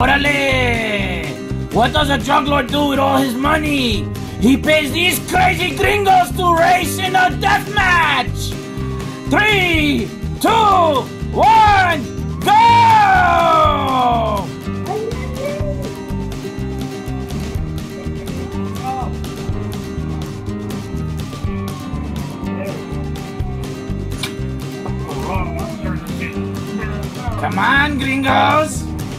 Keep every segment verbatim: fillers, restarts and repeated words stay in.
Orale! What does a drug lord do with all his money? He pays these crazy gringos to race in a death match! Three, two, one, go! Come on, gringos!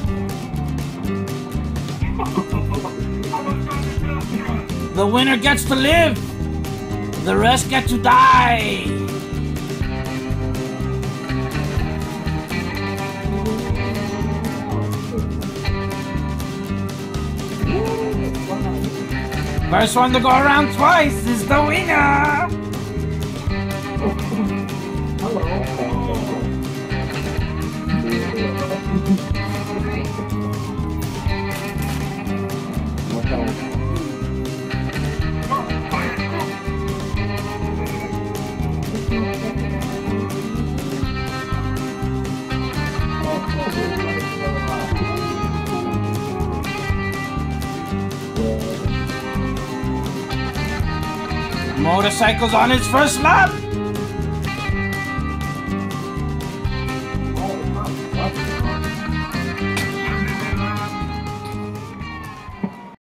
The winner gets to live! The rest get to die! First one to go around twice is the winner! Motorcycle's on its first lap.